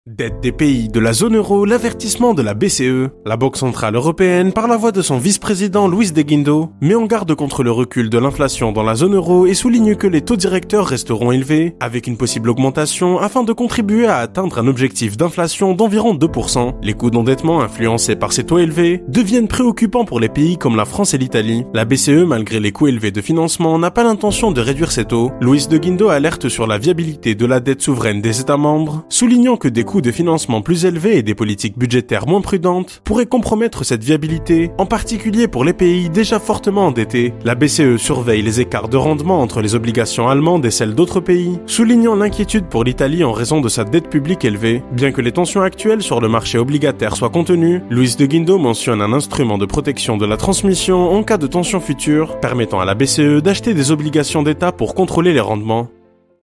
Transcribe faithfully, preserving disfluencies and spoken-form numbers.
Dette des pays de la zone euro, l'avertissement de la B C E. La Banque Centrale Européenne, par la voix de son vice-président Luis de Guindo, met en garde contre le recul de l'inflation dans la zone euro et souligne que les taux directeurs resteront élevés, avec une possible augmentation afin de contribuer à atteindre un objectif d'inflation d'environ deux pour cent. Les coûts d'endettement influencés par ces taux élevés deviennent préoccupants pour les pays comme la France et l'Italie. La B C E, malgré les coûts élevés de financement, n'a pas l'intention de réduire ces taux. Luis de Guindo alerte sur la viabilité de la dette souveraine des États membres, soulignant que des coûts de financement plus élevés et des politiques budgétaires moins prudentes pourraient compromettre cette viabilité, en particulier pour les pays déjà fortement endettés. La B C E surveille les écarts de rendement entre les obligations allemandes et celles d'autres pays, soulignant l'inquiétude pour l'Italie en raison de sa dette publique élevée. Bien que les tensions actuelles sur le marché obligataire soient contenues, Luis de Guindo mentionne un instrument de protection de la transmission en cas de tension future, permettant à la B C E d'acheter des obligations d'État pour contrôler les rendements.